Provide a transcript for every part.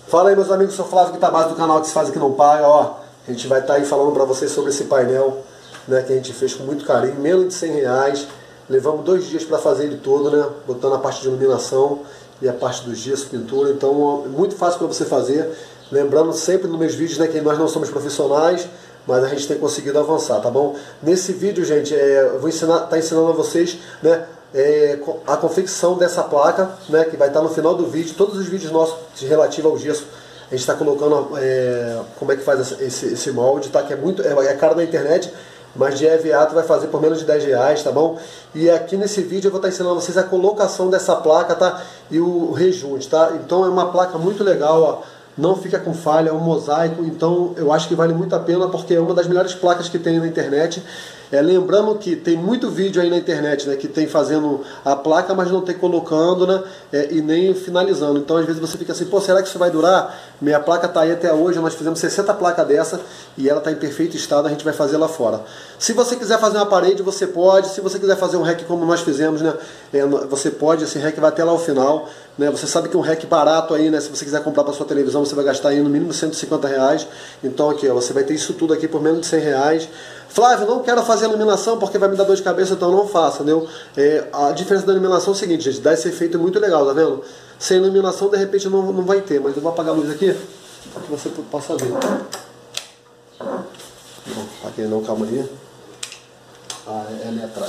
Fala aí, meus amigos, sou Flávio Quitabase do canal Que Se Faz Aqui Não Paga. Ó, a gente vai estar aí falando para vocês sobre esse painel, né, que a gente fez com muito carinho, menos de 100 reais. Levamos 2 dias para fazer ele todo, né, botando a parte de iluminação e a parte do gesso, pintura. Então é muito fácil para você fazer. Lembrando sempre nos meus vídeos, né, que nós não somos profissionais, mas a gente tem conseguido avançar, tá bom? Nesse vídeo, gente, eu vou ensinando a vocês, né, a confecção dessa placa, né, que vai estar no final do vídeo. Todos os vídeos nossos relativos ao gesso, a gente está colocando como é que faz esse molde, tá? Que é caro na internet, mas de EVA tu vai fazer por menos de 10 reais, tá bom? E aqui nesse vídeo eu vou estar ensinando vocês a colocação dessa placa, tá? E o rejunte, tá? Então é uma placa muito legal, ó. Não fica com falha, é um mosaico, então eu acho que vale muito a pena, porque é uma das melhores placas que tem na internet. Lembrando que tem muito vídeo aí na internet, né, que tem fazendo a placa, mas não tem colocando, né, e nem finalizando. Então às vezes você fica assim, pô, será que isso vai durar? Minha placa está aí até hoje, nós fizemos 60 placas dessa e ela está em perfeito estado, a gente vai fazer lá fora. Se você quiser fazer uma parede, você pode. Se você quiser fazer um rack como nós fizemos, né, você pode, esse rack vai até lá ao final. Né, você sabe que um rack barato aí, né, se você quiser comprar para sua televisão, você vai gastar aí no mínimo 150 reais. Então aqui, ó, você vai ter isso tudo aqui por menos de 100 reais. Flávio, não quero fazer iluminação porque vai me dar dor de cabeça, então não faça, entendeu? A diferença da iluminação é o seguinte, gente, dá esse efeito muito legal, tá vendo? Sem iluminação, de repente, não vai ter, mas eu vou apagar a luz aqui, para que você possa ver. Bom, aqui não, calma aí. É ali atrás.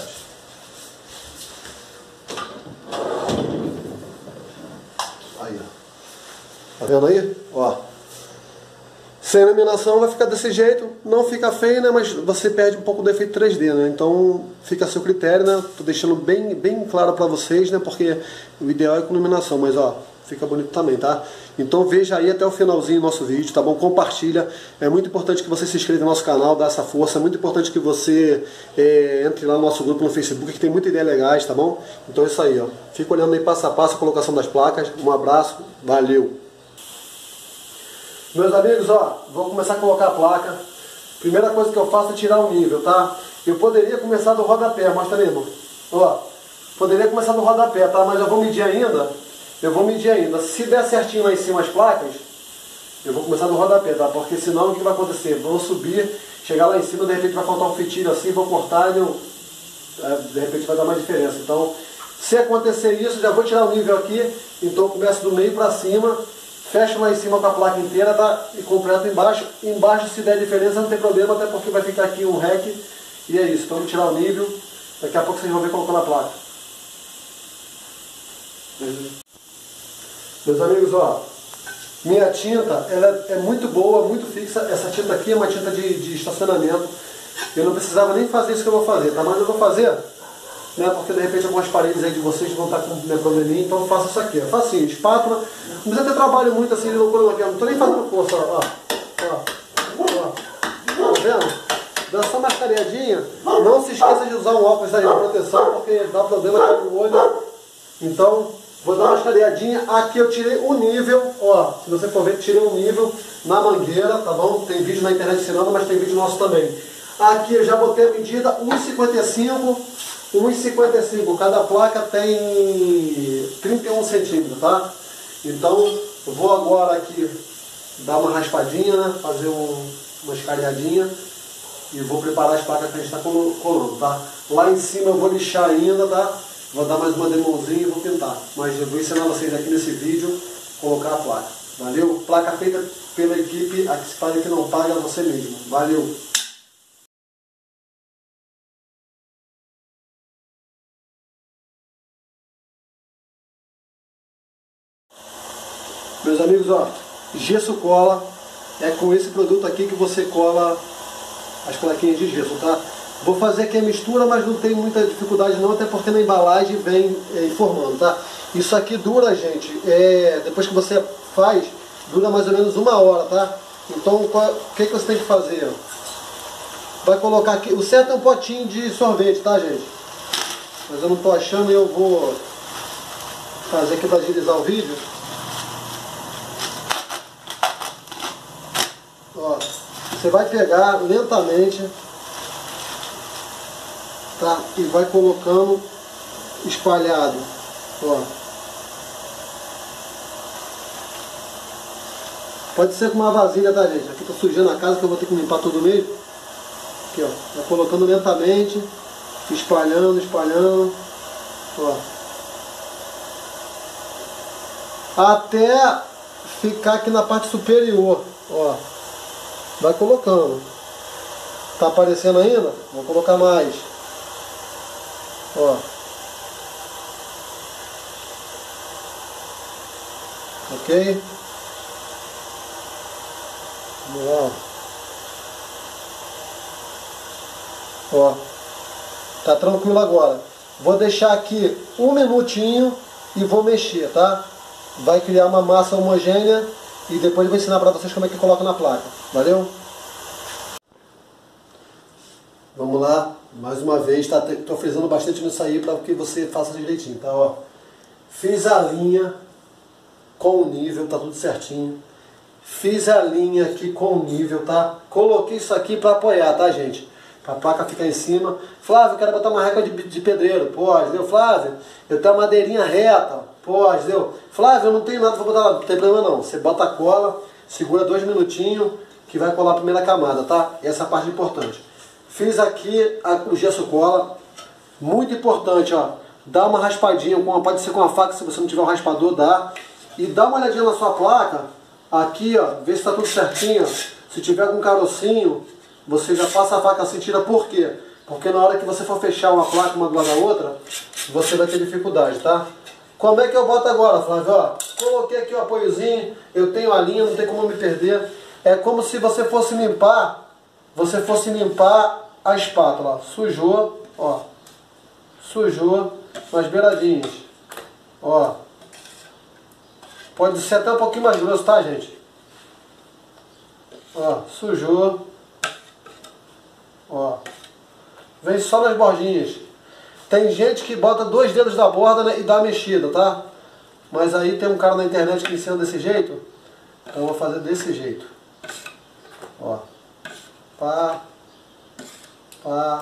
Aí, ó. Tá vendo aí? Ó. Sem iluminação vai ficar desse jeito, não fica feio, né? Mas você perde um pouco do efeito 3D, né? Então fica a seu critério, né? Tô deixando bem claro para vocês, né? Porque o ideal é com iluminação, mas ó, fica bonito também, tá? Então veja aí até o finalzinho do nosso vídeo, tá bom? Compartilha, é muito importante que você se inscreva no nosso canal, dá essa força, é muito importante que você entre lá no nosso grupo no Facebook, que tem muitas ideias legais, tá bom? Então é isso aí, ó. Fica olhando aí passo a passo a colocação das placas, um abraço, valeu! Meus amigos, ó, vou começar a colocar a placa. Primeira coisa que eu faço é tirar o nível, tá? Eu poderia começar do rodapé, mostra aí, irmão. Ó, poderia começar do rodapé, tá? Mas eu vou medir ainda. Se der certinho lá em cima as placas, eu vou começar do rodapé, tá? Porque senão o que vai acontecer? Vou subir, chegar lá em cima, de repente vai faltar um fitilho assim, vou cortar e de repente vai dar mais diferença. Então, se acontecer isso, já vou tirar o nível aqui. Então eu começo do meio pra cima. Fecho lá em cima com a placa inteira, tá? E completo embaixo. Embaixo, se der diferença, não tem problema, até porque vai ficar aqui um rack. E é isso. Então, vou tirar o nível. Daqui a pouco vocês vão ver colocando a placa. Meus amigos, ó. Minha tinta, ela é muito boa, muito fixa. Essa tinta aqui é uma tinta de estacionamento. Eu não precisava nem fazer isso que eu vou fazer, tá? Mas eu vou fazer, né, porque de repente algumas paredes aí de vocês vão estar com meu probleminha, então eu faço isso aqui, ó. Facinho, espátula, não precisa ter trabalho muito assim de loucura aqui, eu não estou nem fazendo força, ó. Tá vendo? Dá só uma mascareadinha, não se esqueça de usar um óculos aí de proteção, porque dá problema aqui no olho, então vou dar uma mascareadinha. Aqui eu tirei o nível, ó, se você for ver, tirei um nível na mangueira, tá bom? Tem vídeo na internet ensinando, mas tem vídeo nosso também. Aqui eu já botei a medida 1,55, cada placa tem 31 centímetros, tá? Então, eu vou agora aqui dar uma raspadinha, né? Fazer uma escaneadinha e vou preparar as placas que a gente está colando, tá? Lá em cima eu vou lixar ainda, tá? Vou dar mais uma demãozinha e vou pintar. Mas eu vou ensinar vocês aqui nesse vídeo colocar a placa. Valeu? Placa feita pela equipe, a que se faz que não paga você mesmo. Valeu! Meus amigos, ó, gesso cola, é com esse produto aqui que você cola as plaquinhas de gesso, tá? Vou fazer aqui a mistura, mas não tem muita dificuldade não, até porque na embalagem vem informando, tá? Isso aqui dura, gente, depois que você faz, dura mais ou menos 1 hora, tá? Então, o que você tem que fazer? Vai colocar aqui, o certo é um potinho de sorvete, tá, gente? Mas eu não tô achando e eu vou fazer aqui para agilizar o vídeo. Ó, você vai pegar lentamente, tá? E vai colocando espalhado, ó. Pode ser com uma vasilha, tá, gente? Aqui tá sujando a casa que eu vou ter que limpar tudo mesmo. Aqui, ó. Vai colocando lentamente, espalhando, espalhando. Ó. Até ficar aqui na parte superior. Ó. Vai colocando. Tá aparecendo ainda? Vou colocar mais. Ó. Ok? Vamos lá. Ó. Tá tranquilo agora. Vou deixar aqui 1 minutinho e vou mexer, tá? Vai criar uma massa homogênea e depois eu vou ensinar pra vocês como é que coloca na placa. Valeu? Vamos lá, mais uma vez, tá? Tô frisando bastante nisso aí para que você faça direitinho, tá? Ó, fiz a linha com o nível, tá tudo certinho. Fiz a linha aqui com o nível, tá? Coloquei isso aqui para apoiar, tá, gente? Pra placa ficar em cima. Flávio, eu quero botar uma régua de pedreiro. Pode, deu? Flávio, eu tenho uma madeirinha reta. Pode, deu? Flávio, eu não tenho nada pra botar lá. Não tem problema não. Você bota a cola, segura 2 minutinhos que vai colar a primeira camada, tá? Essa é a parte importante. Fiz aqui o gesso cola. Muito importante, ó. Dá uma raspadinha, pode ser com a faca, se você não tiver um raspador, dá. E dá uma olhadinha na sua placa. Aqui, ó. Vê se tá tudo certinho. Se tiver algum carocinho, você já passa a faca assim, tira. Por quê? Porque na hora que você for fechar uma placa uma do lado da outra, você vai ter dificuldade, tá? Como é que eu boto agora, Flávio? Ó, coloquei aqui o apoiozinho, eu tenho a linha, não tem como me perder. É como se você fosse limpar a espátula. Sujou, ó. Sujou nas beiradinhas. Ó. Pode ser até um pouquinho mais grosso, tá, gente? Ó, sujou. Ó. Vem só nas bordinhas. Tem gente que bota 2 dedos da borda, né, e dá a mexida, tá? Mas aí tem um cara na internet que ensina desse jeito. Então eu vou fazer desse jeito. Ó. Pá. Pá.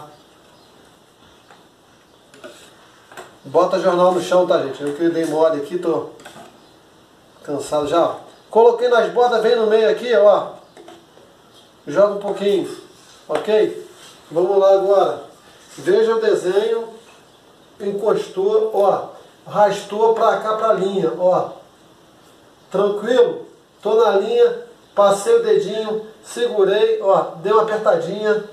Bota jornal no chão, tá, gente? Eu que dei mole aqui, tô cansado já. Ó. Coloquei nas bordas, vem no meio aqui, ó. Joga um pouquinho. Ok? Vamos lá agora. Veja o desenho. Encostou, ó. Arrastou pra cá, pra linha, ó. Tranquilo? Tô na linha. Passei o dedinho. Segurei, ó. Dei uma apertadinha.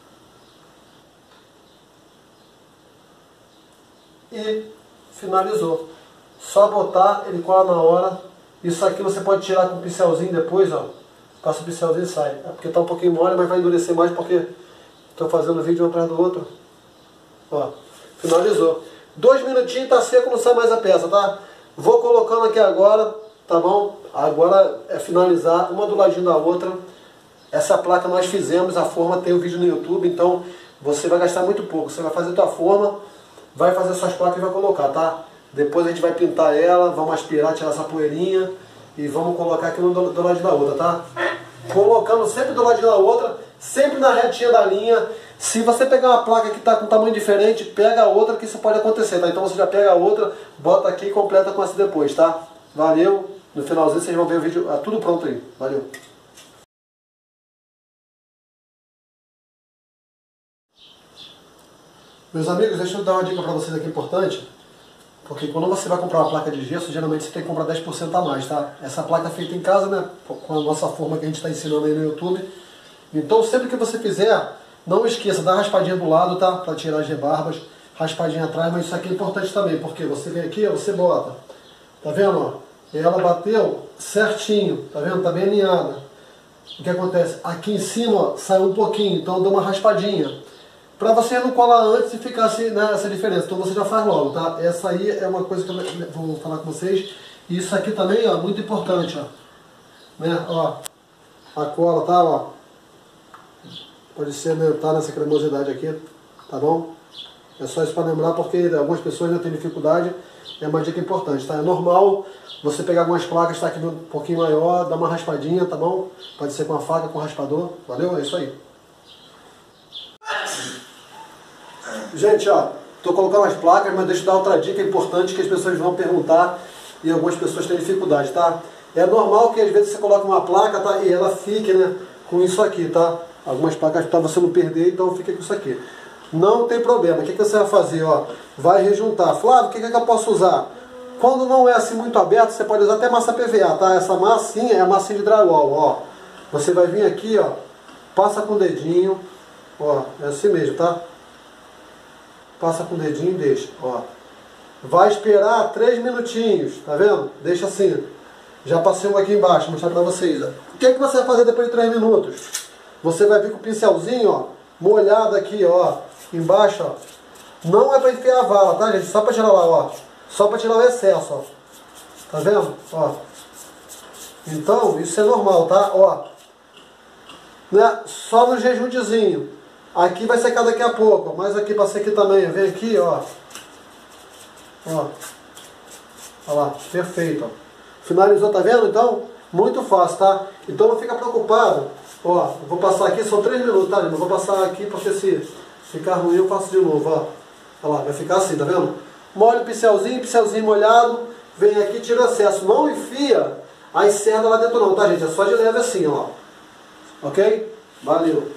E finalizou. Só botar, ele cola na hora. Isso aqui você pode tirar com um pincelzinho depois, ó. Passa o pincelzinho e sai. É porque tá um pouquinho mole, mas vai endurecer mais porque estou fazendo vídeo um atrás do outro. Ó, finalizou. 2 minutinhos, tá seco, não sai mais a peça, tá? Vou colocando aqui agora, tá bom? Agora é finalizar uma do ladinho da outra. Essa placa nós fizemos, a forma tem o vídeo no YouTube, então você vai gastar muito pouco. Você vai fazer a tua forma, vai fazer suas placas e vai colocar, tá? Depois a gente vai pintar ela, vamos aspirar, tirar essa poeirinha e vamos colocar aqui do lado da outra, tá? Colocando sempre do lado da outra, sempre na retinha da linha. Se você pegar uma placa que está com tamanho diferente, pega a outra, que isso pode acontecer, tá? Então você já pega a outra, bota aqui e completa com essa depois, tá? Valeu! No finalzinho vocês vão ver o vídeo, tudo pronto aí. Valeu! Meus amigos, deixa eu dar uma dica para vocês aqui importante. Porque quando você vai comprar uma placa de gesso, geralmente você tem que comprar 10% a mais, tá? Essa placa é feita em casa, né? Com a nossa forma que a gente está ensinando aí no YouTube. Então sempre que você fizer, não esqueça, dá uma raspadinha do lado, tá? Para tirar as rebarbas, raspadinha atrás, mas isso aqui é importante também, porque você vem aqui, ó, você bota. Tá vendo, ó? E ela bateu certinho, tá vendo? Tá bem alinhada. O que acontece? Aqui em cima, ó, saiu um pouquinho, então eu dou uma raspadinha. Para você não colar antes e ficar assim, né, essa diferença. Então você já faz logo, tá? Essa aí é uma coisa que eu vou falar com vocês. E isso aqui também, ó, muito importante, ó. Né? Ó, a cola, tá? Ó. Pode ser aumentar nessa cremosidade aqui, tá bom? É só isso para lembrar, porque algumas pessoas ainda têm dificuldade. É uma dica importante, tá? É normal você pegar algumas placas, tá aqui um pouquinho maior, dar uma raspadinha, tá bom? Pode ser com a faca, com o raspador. Valeu? É isso aí. Gente, ó, tô colocando as placas, mas deixa eu dar outra dica importante que as pessoas vão perguntar e algumas pessoas têm dificuldade, tá? É normal que às vezes você coloca uma placa, tá, e ela fique, né, com isso aqui, tá? Algumas placas para você não perder, então fica com isso aqui. Não tem problema. O que você vai fazer? Ó, vai rejuntar. Flávio, o que eu posso usar? Quando não é assim muito aberto, você pode usar até massa PVA, tá? Essa massinha é a massinha de drywall, ó. Você vai vir aqui, ó, passa com o dedinho, ó, é assim mesmo, tá? Passa com o dedinho e deixa, ó. Vai esperar 3 minutinhos, tá vendo? Deixa assim. Já passei um aqui embaixo, vou mostrar pra vocês, ó. O que você vai fazer depois de 3 minutos? Você vai vir com o pincelzinho, ó, molhado aqui, ó, embaixo, ó. Não é pra enfiar a vala, tá, gente? Só pra tirar lá, ó. Só para tirar o excesso, ó. Tá vendo? Ó. Então, isso é normal, tá? Ó. Né? Só no rejuntezinho. Aqui vai secar daqui a pouco, mas aqui para secar também. Vem aqui, ó. Ó. Olha lá, perfeito, ó. Finalizou, tá vendo? Então, muito fácil, tá? Então não fica preocupado. Ó, eu vou passar aqui, são 3 minutos, tá, gente? Eu vou passar aqui porque se ficar ruim eu faço de novo, ó. Olha lá, vai ficar assim, tá vendo? Molha o pincelzinho molhado, vem aqui, tira o excesso. Não enfia as cerdas lá dentro não, tá, gente? É só de leve assim, ó. Ok? Valeu!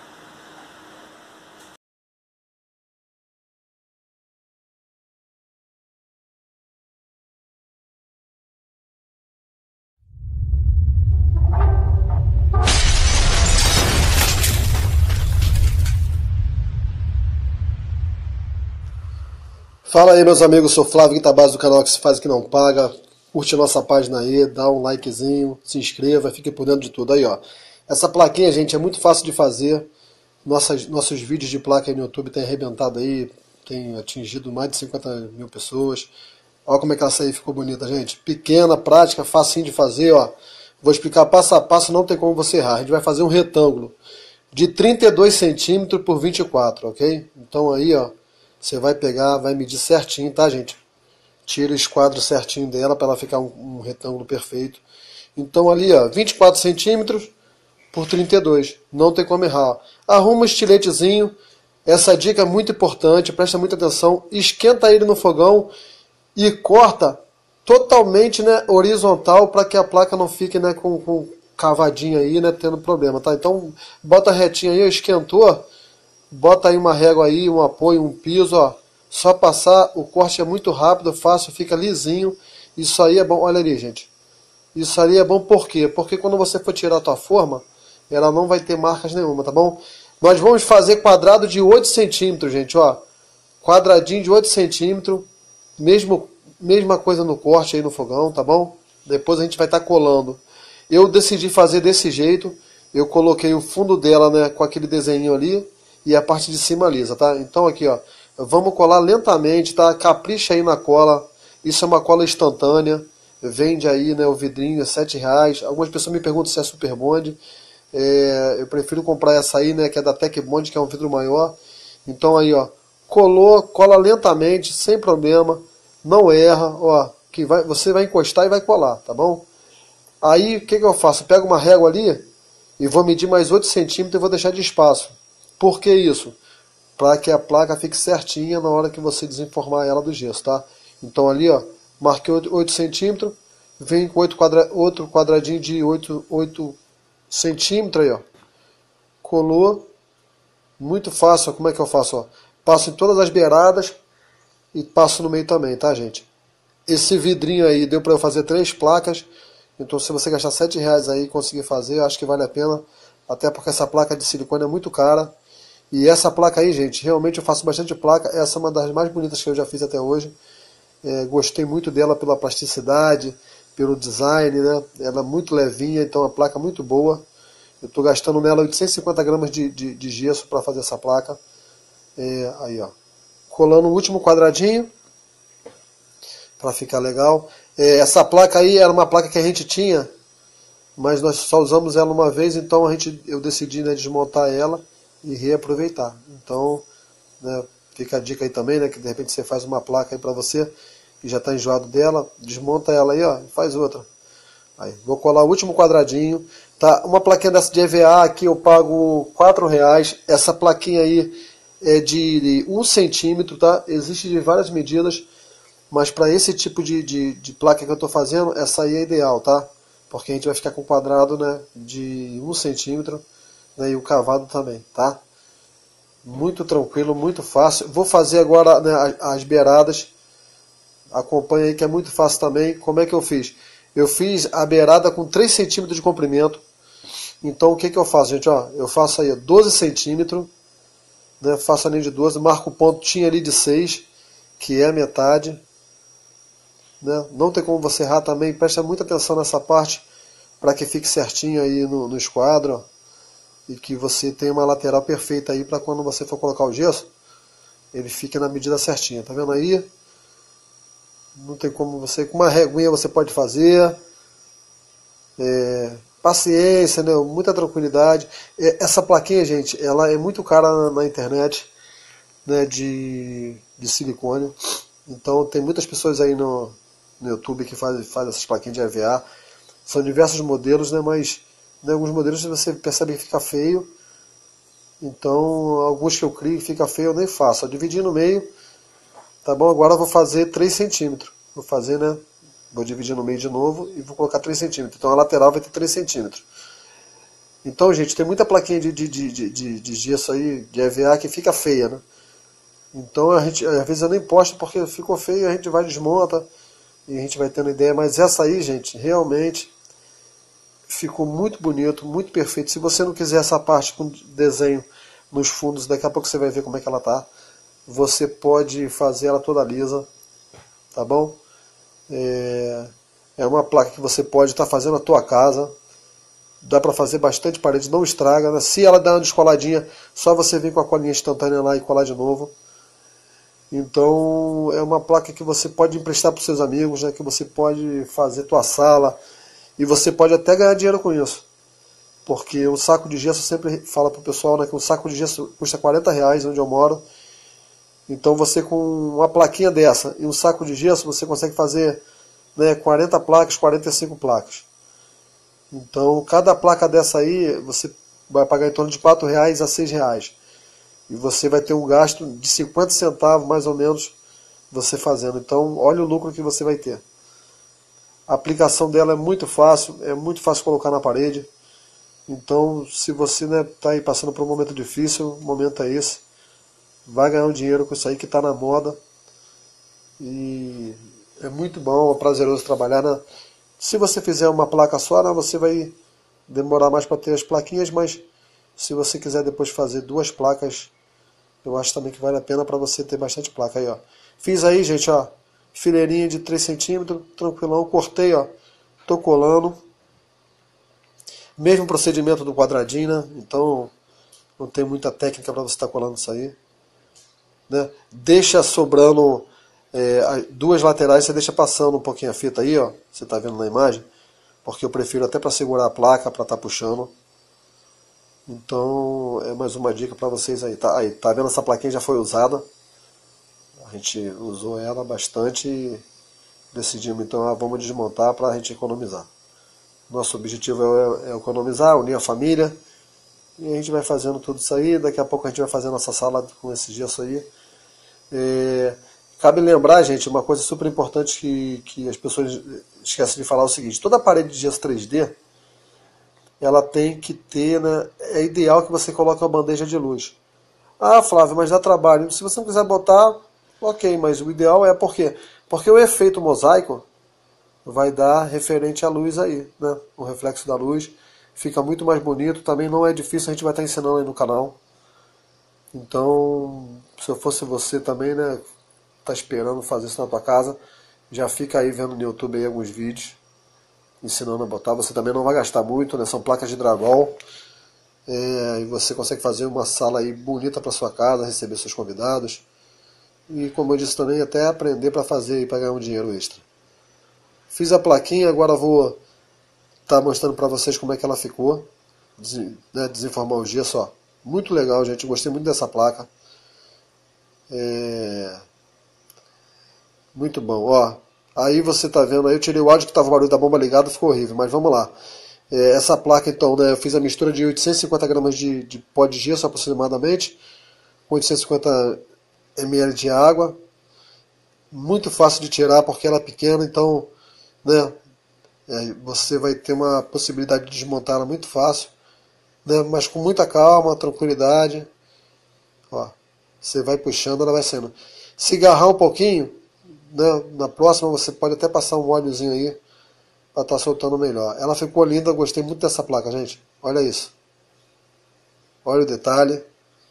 Fala aí, meus amigos, sou Flávio Guitabaz do canal Que Se Faz Que Não Paga. Curte a nossa página aí, dá um likezinho, se inscreva, fique por dentro de tudo aí, ó. Essa plaquinha, gente, é muito fácil de fazer. Nossos vídeos de placa aí no YouTube tem arrebentado aí, tem atingido mais de 50 mil pessoas. Olha como é que essa aí ficou bonita, gente. Pequena, prática, facinho de fazer, ó. Vou explicar passo a passo, não tem como você errar. A gente vai fazer um retângulo de 32 centímetros por 24, ok? Então aí, ó, você vai pegar, vai medir certinho, tá, gente? Tira o esquadro certinho dela para ela ficar um retângulo perfeito. Então ali, ó, 24 centímetros por 32. Não tem como errar. Arruma um estiletezinho. Essa dica é muito importante, presta muita atenção. Esquenta ele no fogão e corta totalmente, né, horizontal para que a placa não fique, né, com cavadinha aí, né, tendo problema, tá? Então bota retinho aí, esquentou. Bota aí uma régua aí, um apoio, um piso, ó. Só passar, o corte é muito rápido, fácil, fica lisinho. Isso aí é bom, olha ali, gente. Isso aí é bom por quê? Porque quando você for tirar a tua forma, ela não vai ter marcas nenhuma, tá bom? Nós vamos fazer quadrado de 8 centímetros, gente, ó. Quadradinho de 8 centímetros. Mesma coisa no corte aí no fogão, tá bom? Depois a gente vai estar colando. Eu decidi fazer desse jeito. Eu coloquei o fundo dela, né, com aquele desenho ali. E a parte de cima lisa, tá? Então aqui, ó, vamos colar lentamente, tá? Capricha aí na cola. Isso é uma cola instantânea. Vende aí, né, o vidrinho é R$7. Algumas pessoas me perguntam se é Super Bond. Eu prefiro comprar essa aí, né, que é da Tech Bond, que é um vidro maior. Então aí, ó, colou, cola lentamente, sem problema. Não erra, ó, que você vai encostar e vai colar, tá bom? Aí, o que eu faço? Pego uma régua ali e vou medir mais 8 centímetros e vou deixar de espaço. Por que isso? Para que a placa fique certinha na hora que você desenformar ela do gesso, tá? Então ali, ó, marquei 8 centímetros, vem com outro quadradinho de 8 centímetros aí, ó. Colou. Muito fácil, ó. Como é que eu faço, ó? Passo em todas as beiradas e passo no meio também, tá, gente? Esse vidrinho aí deu para eu fazer 3 placas. Então se você gastar R$7 aí e conseguir fazer, eu acho que vale a pena. Até porque essa placa de silicone é muito cara. E essa placa aí, gente, realmente eu faço bastante placa. Essa é uma das mais bonitas que eu já fiz até hoje. Gostei muito dela pela plasticidade, pelo design, né? Ela é muito levinha, então a placa é muito boa. Eu estou gastando nela 850 gramas de gesso para fazer essa placa. Aí, ó. Colando o último quadradinho para ficar legal. Essa placa aí era uma placa que a gente tinha, mas nós só usamos ela uma vez, então eu decidi, né, desmontar ela e reaproveitar. Então, né, fica a dica aí também, né, que de repente você faz uma placa aí para você que já está enjoado dela, desmonta ela aí, ó, e faz outra. Aí, vou colar o último quadradinho, tá? Uma plaquinha dessa de EVA aqui eu pago R$4. Essa plaquinha aí é de 1 centímetro, tá? Existe de várias medidas, mas para esse tipo de placa que eu estou fazendo, essa aí é ideal, tá? porque a gente vai ficar com um quadrado, né, de 1 centímetro, né, e o cavado também, tá? Muito tranquilo, muito fácil. Vou fazer agora, né, as beiradas. Acompanha aí que é muito fácil também. Como é que eu fiz? Eu fiz a beirada com 3 centímetros de comprimento. Então o que eu faço, gente? Ó, eu faço aí 12 centímetros, né, faço a linha de 12, marco o pontinho ali de 6, que é a metade. Né? Não tem como você errar também. Presta muita atenção nessa parte para que fique certinho aí no esquadro. Ó, e que você tenha uma lateral perfeita aí para quando você for colocar o gesso, ele fique na medida certinha. Tá vendo aí? Não tem como você... Com uma reguinha você pode fazer. Paciência, né? Muita tranquilidade. Essa plaquinha, gente, ela é muito cara na internet, né? De silicone. Então tem muitas pessoas aí no YouTube que fazem essas plaquinhas de EVA. São diversos modelos, né? Mas né, alguns modelos você percebe que fica feio. Então alguns que eu crio fica feio, eu nem faço. Eu dividi no meio. Tá bom? Agora eu vou fazer 3 centímetros. Vou fazer, né? Vou dividir no meio de novo e vou colocar 3 centímetros. Então a lateral vai ter 3 centímetros. Então, gente, tem muita plaquinha de gesso aí, de EVA, que fica feia, né? Então a gente, às vezes eu nem posto porque ficou feio, a gente vai desmonta e a gente vai tendo ideia. Mas essa aí, gente, realmente ficou muito bonito, muito perfeito. Se você não quiser essa parte com desenho nos fundos, daqui a pouco você vai ver como é que ela tá. Você pode fazer ela toda lisa, tá bom? É uma placa que você pode estar fazendo na tua casa. Dá para fazer bastante parede, não estraga, né? Se ela dá uma descoladinha, só você vir com a colinha instantânea lá e colar de novo. Então é uma placa que você pode emprestar para os seus amigos, né? Que você pode fazer tua sala e você pode até ganhar dinheiro com isso. Porque um saco de gesso, eu sempre falo para o pessoal, né, que um saco de gesso custa R$40 onde eu moro. Então você com uma plaquinha dessa e um saco de gesso, você consegue fazer, né, 40 placas, 45 placas. Então cada placa dessa aí, você vai pagar em torno de R$4 a R$6. E você vai ter um gasto de 50 centavos, mais ou menos, você fazendo. Então olha o lucro que você vai ter. A aplicação dela é muito fácil colocar na parede. Então se você está aí passando por um momento difícil, o momento é esse. Vai ganhar um dinheiro com isso aí que está na moda. E é muito bom, é prazeroso trabalhar. Né? Se você fizer uma placa só, né, você vai demorar mais para ter as plaquinhas, mas se você quiser depois fazer 2 placas, eu acho também que vale a pena para você ter bastante placa. Aí, ó. Fiz aí, gente, ó, fileirinha de 3 centímetros, tranquilão, cortei, ó, tô colando. Mesmo procedimento do quadradinho, né? Então não tem muita técnica para você estar colando isso aí. Né? Deixa sobrando 2 laterais, você deixa passando um pouquinho a fita aí, ó. Você está vendo na imagem, porque eu prefiro até para segurar a placa, para estar puxando. Então é mais uma dica para vocês aí. Tá vendo, essa plaquinha já foi usada. A gente usou ela bastante e decidimos então vamos desmontar para a gente economizar. Nosso objetivo é economizar, unir a família. E a gente vai fazendo tudo isso aí. Daqui a pouco a gente vai fazer nossa sala com esse gesso aí. Cabe lembrar, gente, uma coisa super importante que as pessoas esquecem de falar é o seguinte: toda parede de gesso 3D, ela tem que ter, né, é ideal que você coloque uma bandeja de luz. Ah, Flávio, mas dá trabalho. Se você não quiser botar, ok, mas o ideal é por quê? Porque o efeito mosaico vai dar referente à luz aí, né? O reflexo da luz fica muito mais bonito, também não é difícil, a gente vai estar ensinando aí no canal. Então, se eu fosse você também, né, tá esperando fazer isso na tua casa, já fica aí vendo no YouTube aí alguns vídeos ensinando a botar. Você também não vai gastar muito, né? São placas de drywall. E você consegue fazer uma sala aí bonita para sua casa, receber seus convidados. E como eu disse também, até aprender para fazer e para ganhar um dinheiro extra. Fiz a plaquinha, agora vou estar mostrando para vocês como é que ela ficou. Desenformar o gesso, ó. Muito legal, gente. Gostei muito dessa placa. Muito bom, ó. Aí você tá vendo aí, eu tirei o áudio que tava o barulho da bomba ligado, ficou horrível, mas vamos lá. Essa placa então, né, eu fiz a mistura de 850 gramas de pó de gesso aproximadamente, com 850 ml de água. Muito fácil de tirar porque ela é pequena, então, né, Você vai ter uma possibilidade de desmontá-la muito fácil, né? Mas com muita calma, tranquilidade. Ó, você vai puxando, ela vai saindo. Se agarrar um pouquinho, né, na próxima você pode até passar um óleozinho aí para estar soltando melhor. Ela ficou linda, gostei muito dessa placa, gente. Olha isso. Olha o detalhe.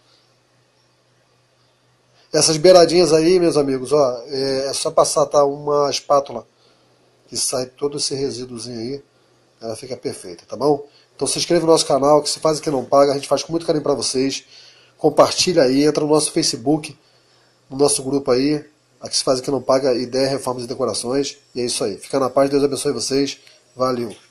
Essas beiradinhas aí, meus amigos, ó, é só passar, tá, uma espátula que sai todo esse resíduozinho aí, ela fica perfeita, tá bom? Então se inscreve no nosso canal, que se faz que não paga, a gente faz com muito carinho pra vocês. Compartilha aí, entra no nosso Facebook, no nosso grupo aí, a que se faz que não paga, Ideia, Reformas e Decorações. E é isso aí. Fica na paz, Deus abençoe vocês. Valeu!